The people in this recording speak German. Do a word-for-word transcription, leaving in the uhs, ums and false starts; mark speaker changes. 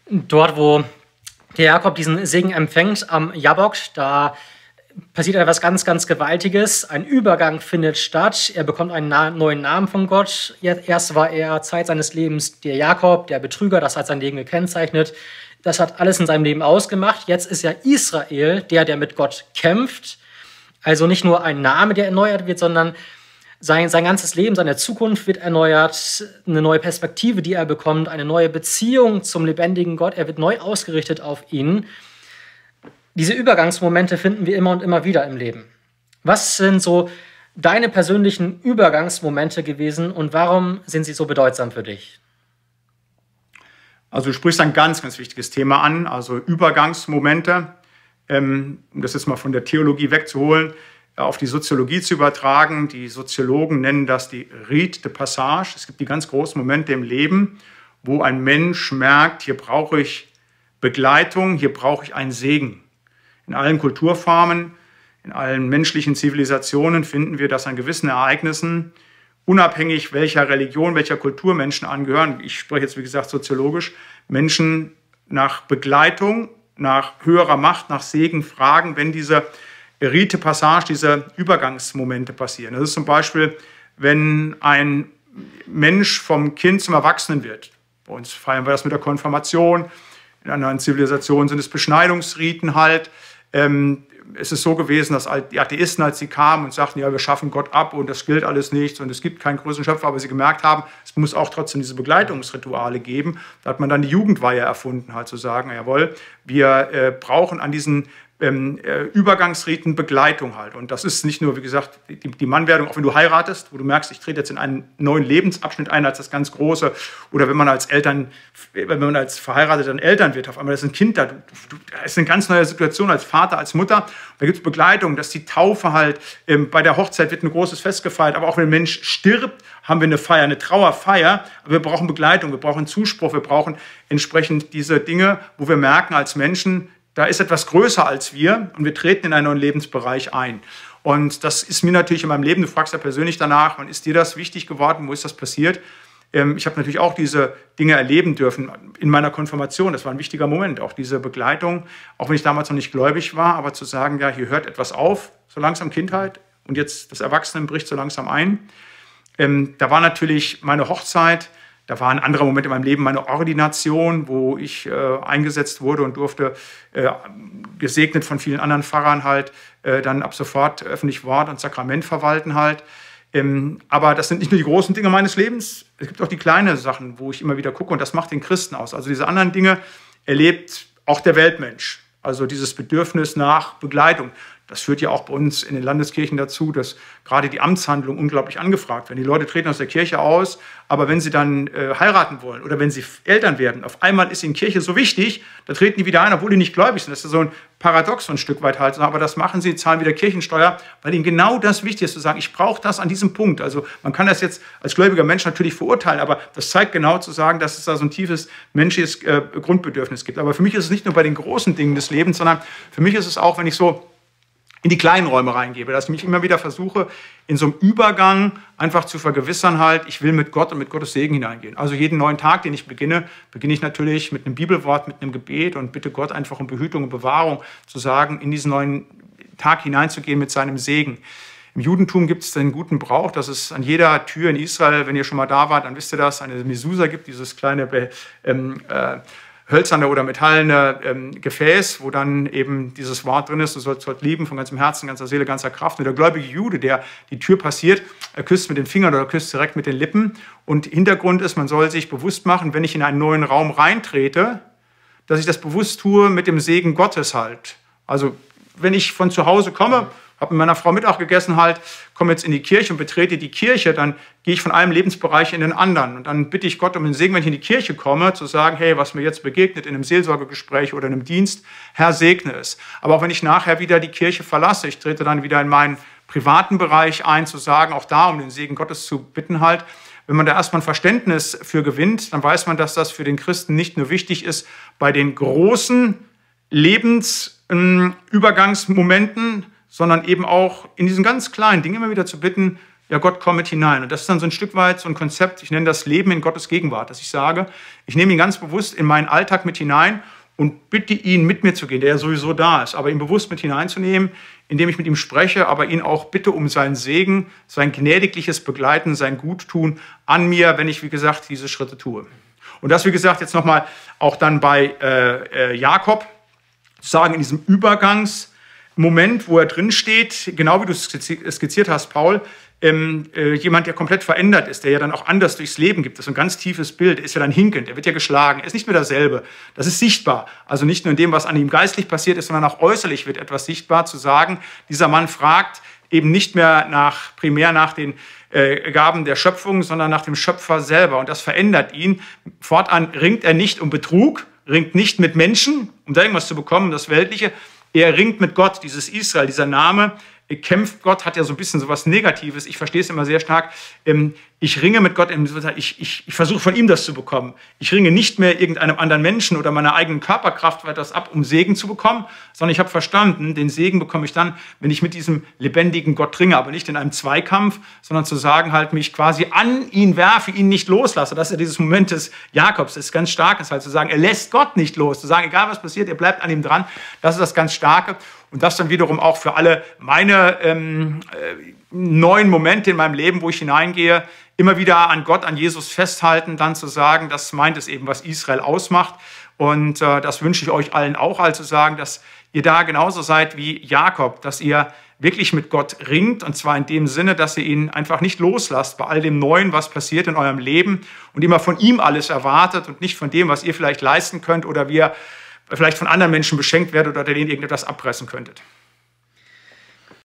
Speaker 1: Dort, wo der Jakob diesen Segen empfängt am Jabbok, da passiert etwas ganz, ganz Gewaltiges. Ein Übergang findet statt. Er bekommt einen na neuen Namen von Gott. Erst war er Zeit seines Lebens der Jakob, der Betrüger, das hat sein Leben gekennzeichnet. Das hat alles in seinem Leben ausgemacht. Jetzt ist er Israel, der, der mit Gott kämpft. Also nicht nur ein Name, der erneuert wird, sondern sein, sein ganzes Leben, seine Zukunft wird erneuert. Eine neue Perspektive, die er bekommt, eine neue Beziehung zum lebendigen Gott. Er wird neu ausgerichtet auf ihn. Diese Übergangsmomente finden wir immer und immer wieder im Leben. Was sind so deine persönlichen Übergangsmomente gewesen und warum sind sie so bedeutsam für dich?
Speaker 2: Also du sprichst ein ganz, ganz wichtiges Thema an, also Übergangsmomente, ähm, um das jetzt mal von der Theologie wegzuholen, auf die Soziologie zu übertragen. Die Soziologen nennen das die Rite de Passage. Es gibt die ganz großen Momente im Leben, wo ein Mensch merkt, hier brauche ich Begleitung, hier brauche ich einen Segen. In allen Kulturformen, in allen menschlichen Zivilisationen finden wir das an gewissen Ereignissen, unabhängig welcher Religion, welcher Kultur Menschen angehören, ich spreche jetzt wie gesagt soziologisch, Menschen nach Begleitung, nach höherer Macht, nach Segen fragen, wenn diese Rite Passage, diese Übergangsmomente passieren. Das ist zum Beispiel, wenn ein Mensch vom Kind zum Erwachsenen wird. Bei uns feiern wir das mit der Konfirmation, in anderen Zivilisationen sind es Beschneidungsriten halt. Ähm, es ist so gewesen, dass die Atheisten, als sie kamen und sagten, ja, wir schaffen Gott ab und das gilt alles nichts und es gibt keinen größeren Schöpfer, aber sie gemerkt haben, es muss auch trotzdem diese Begleitungsrituale geben. Da hat man dann die Jugendweihe erfunden, halt zu sagen, jawohl, wir äh, brauchen an diesen ähm, äh, Übergangsriten Begleitung halt. Und das ist nicht nur, wie gesagt, die, die Mannwerdung, auch wenn du heiratest, wo du merkst, ich trete jetzt in einen neuen Lebensabschnitt ein als das ganz Große, oder wenn man als Eltern, wenn man als verheirateten Eltern wird, auf einmal ist ein Kind da, du, du, das ist eine ganz neue Situation als Vater, als Mutter. Da gibt es Begleitung, dass die Taufe halt, ähm, bei der Hochzeit wird ein großes Fest gefeiert, aber auch wenn ein Mensch stirbt, haben wir eine Feier, eine Trauerfeier, aber wir brauchen Begleitung, wir brauchen Zuspruch, wir brauchen entsprechend diese Dinge, wo wir merken als Menschen, da ist etwas größer als wir und wir treten in einen neuen Lebensbereich ein. Und das ist mir natürlich in meinem Leben, du fragst ja persönlich danach, wann ist dir das wichtig geworden, wo ist das passiert? Ähm, ich habe natürlich auch diese Dinge erleben dürfen in meiner Konfirmation, das war ein wichtiger Moment, auch diese Begleitung, auch wenn ich damals noch nicht gläubig war, aber zu sagen, ja, hier hört etwas auf, so langsam Kindheit und jetzt das Erwachsenen bricht so langsam ein. Ähm, da war natürlich meine Hochzeit, da war ein anderer Moment in meinem Leben, meine Ordination, wo ich äh, eingesetzt wurde und durfte, äh, gesegnet von vielen anderen Pfarrern halt, äh, dann ab sofort öffentlich Wort und Sakrament verwalten halt. Ähm, aber das sind nicht nur die großen Dinge meines Lebens, es gibt auch die kleinen Sachen, wo ich immer wieder gucke und das macht den Christen aus. Also diese anderen Dinge erlebt auch der Weltmensch. Also dieses Bedürfnis nach Begleitung. Das führt ja auch bei uns in den Landeskirchen dazu, dass gerade die Amtshandlung unglaublich angefragt werden. Die Leute treten aus der Kirche aus, aber wenn sie dann äh, heiraten wollen oder wenn sie Eltern werden, auf einmal ist ihnen Kirche so wichtig, da treten die wieder ein, obwohl die nicht gläubig sind. Das ist so ein Paradox so ein Stück weit halt. Aber das machen sie, zahlen wieder Kirchensteuer, weil ihnen genau das wichtig ist, zu sagen, ich brauche das an diesem Punkt. Also man kann das jetzt als gläubiger Mensch natürlich verurteilen, aber das zeigt genau zu sagen, dass es da so ein tiefes menschliches äh, Grundbedürfnis gibt. Aber für mich ist es nicht nur bei den großen Dingen des Lebens, sondern für mich ist es auch, wenn ich so in die kleinen Räume reingebe, dass ich mich immer wieder versuche, in so einem Übergang einfach zu vergewissern halt, ich will mit Gott und mit Gottes Segen hineingehen. Also jeden neuen Tag, den ich beginne, beginne ich natürlich mit einem Bibelwort, mit einem Gebet und bitte Gott einfach um Behütung und Bewahrung zu sagen, in diesen neuen Tag hineinzugehen mit seinem Segen. Im Judentum gibt es den guten Brauch, dass es an jeder Tür in Israel, wenn ihr schon mal da wart, dann wisst ihr das, eine Mezuzah gibt, dieses kleine ähm, äh, hölzerne oder metallene ähm, Gefäß, wo dann eben dieses Wort drin ist, du sollst Gott lieben von ganzem Herzen, ganzer Seele, ganzer Kraft. Und der gläubige Jude, der die Tür passiert, er küsst mit den Fingern oder küsst direkt mit den Lippen. Und Hintergrund ist, man soll sich bewusst machen, wenn ich in einen neuen Raum reintrete, dass ich das bewusst tue mit dem Segen Gottes halt. Also wenn ich von zu Hause komme, habe mit meiner Frau Mittag gegessen halt, komme jetzt in die Kirche und betrete die Kirche, dann gehe ich von einem Lebensbereich in den anderen. Und dann bitte ich Gott um den Segen, wenn ich in die Kirche komme, zu sagen, hey, was mir jetzt begegnet in einem Seelsorgegespräch oder in einem Dienst, Herr, segne es. Aber auch wenn ich nachher wieder die Kirche verlasse, ich trete dann wieder in meinen privaten Bereich ein, zu sagen, auch da um den Segen Gottes zu bitten halt. Wenn man da erstmal ein Verständnis für gewinnt, dann weiß man, dass das für den Christen nicht nur wichtig ist bei den großen Lebensübergangsmomenten, sondern eben auch in diesen ganz kleinen Dingen immer wieder zu bitten, ja, Gott, komm mit hinein. Und das ist dann so ein Stück weit so ein Konzept, ich nenne das Leben in Gottes Gegenwart, dass ich sage, ich nehme ihn ganz bewusst in meinen Alltag mit hinein und bitte ihn, mit mir zu gehen, der ja sowieso da ist, aber ihn bewusst mit hineinzunehmen, indem ich mit ihm spreche, aber ihn auch bitte um seinen Segen, sein gnädigliches Begleiten, sein Guttun an mir, wenn ich, wie gesagt, diese Schritte tue. Und das, wie gesagt, jetzt nochmal auch dann bei äh, äh, Jakob, sagen in diesem Übergangsmoment, wo er drin steht, genau wie du es skizziert hast, Paul, ähm, äh, jemand, der komplett verändert ist, der ja dann auch anders durchs Leben gibt. Das ist ein ganz tiefes Bild. Er ist ja dann hinkend, er wird ja geschlagen, er ist nicht mehr derselbe. Das ist sichtbar. Also nicht nur in dem, was an ihm geistlich passiert ist, sondern auch äußerlich wird etwas sichtbar, zu sagen, dieser Mann fragt eben nicht mehr nach, primär nach den äh, Gaben der Schöpfung, sondern nach dem Schöpfer selber. Und das verändert ihn. Fortan ringt er nicht um Betrug, ringt nicht mit Menschen, um da irgendwas zu bekommen, das Weltliche. Er ringt mit Gott, dieses Israel, dieser Name, kämpft Gott, hat ja so ein bisschen so was Negatives. Ich verstehe es immer sehr stark. Ich ringe mit Gott, ich, ich, ich versuche von ihm das zu bekommen. Ich ringe nicht mehr irgendeinem anderen Menschen oder meiner eigenen Körperkraft etwas ab, um Segen zu bekommen, sondern ich habe verstanden, den Segen bekomme ich dann, wenn ich mit diesem lebendigen Gott ringe, aber nicht in einem Zweikampf, sondern zu sagen, halt mich quasi an ihn werfe, ihn nicht loslasse. Das ist ja dieses Moment des Jakobs, das ist ganz stark, ist halt zu sagen, er lässt Gott nicht los, zu sagen, egal was passiert, er bleibt an ihm dran. Das ist das ganz Starke. Und das dann wiederum auch für alle meine ähm, äh, neuen Momente in meinem Leben, wo ich hineingehe, immer wieder an Gott, an Jesus festhalten, dann zu sagen, das meint es eben, was Israel ausmacht. Und äh, das wünsche ich euch allen auch, also zu sagen, dass ihr da genauso seid wie Jakob, dass ihr wirklich mit Gott ringt, und zwar in dem Sinne, dass ihr ihn einfach nicht loslasst bei all dem Neuen, was passiert in eurem Leben und immer von ihm alles erwartet und nicht von dem, was ihr vielleicht leisten könnt oder wie ihr vielleicht von anderen Menschen beschenkt werdet oder denen irgendetwas abpressen könntet.